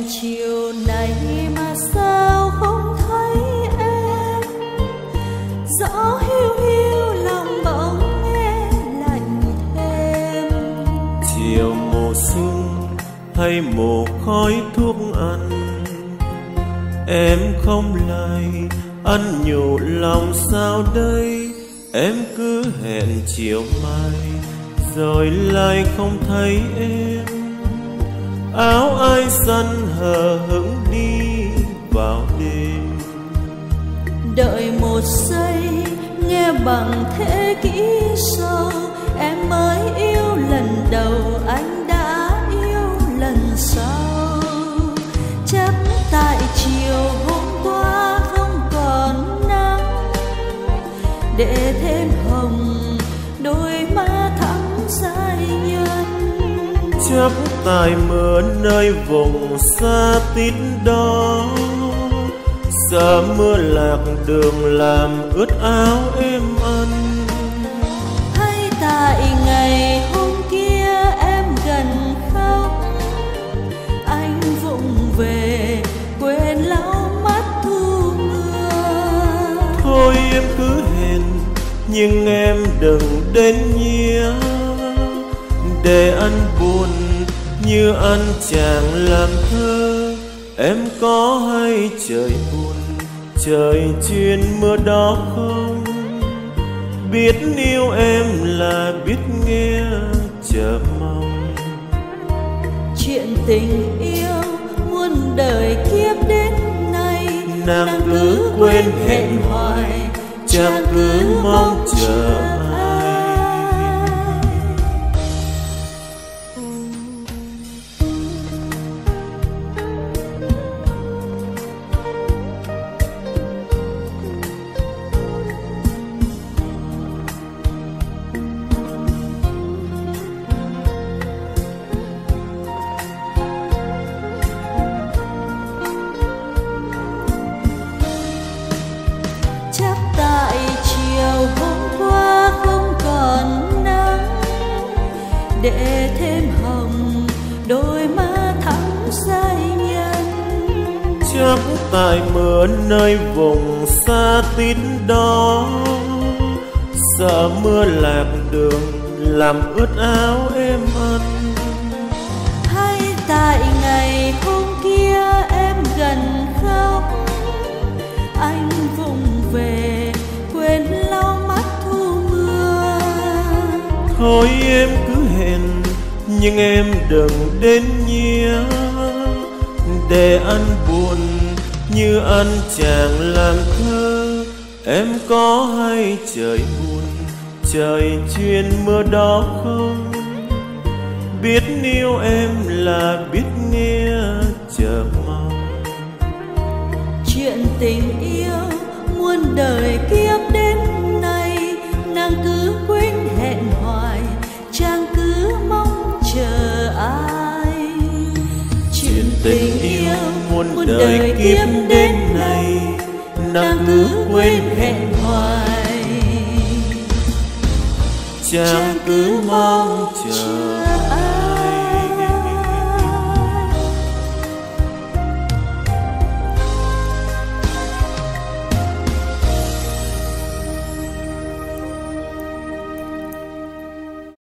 chiều nay mà sao không thấy em, gió hiu hiu lòng bỗng nghe lạnh thêm. Chiều mùa xuân hay mùa khói thuốc ăn, em không lại anh nhủ lòng sao đây. Em cứ hẹn chiều mai rồi lại không thấy em, áo ai xanh hờ hững đi vào đêm. Đợi một giây nghe bằng thế kỹ sâu, em mới yêu lần đầu anh đã yêu lần sau. Chắc tại chiều hôm qua không còn nắng, để thêm hồng đôi má thắm dai nhân. Chắc tại mưa nơi vùng xa tít đó, sợ mưa lạc đường làm ướt áo em ăn. Hay tại ngày hôm kia em gần khóc, anh vụng về quên lau mắt thu mưa. Thôi em cứ hẹn nhưng em đừng đến nhé, để anh buồn như anh chàng làm thơ. Em có hay trời buồn trời chuyên mưa đó không? Biết yêu em là biết nghe chờ mong. Chuyện tình yêu muôn đời kiếp đến nay, Nàng cứ quên hẹn hoài, chàng cứ mong chờ ai. Chắc tại chiều hôm qua không còn nắng, để thêm hồng đôi má thắm dai nhân. Chắc tại mưa nơi vùng xa tít đó, sợ mưa lạc đường làm ướt áo em ăn. Hay tại ngày hôm kia em gần khóc, anh vụng về quên lau mắt thu mưa. Thôi em cứ hẹn nhưng em đừng đến nhé, để anh buồn như anh chàng làm thơ. Em có hay trời buồn trời chuyên mưa đó không? Biết yêu em là biết nghe chờ mong. Chuyện tình yêu muôn đời kiếp đến nay, nàng cứ quên hẹn hoài, chàng cứ mong chờ ai. Chuyện tình yêu muôn đời kiếp đến nay, nàng cứ quên hẹn hoài, chàng cứ mong chờ.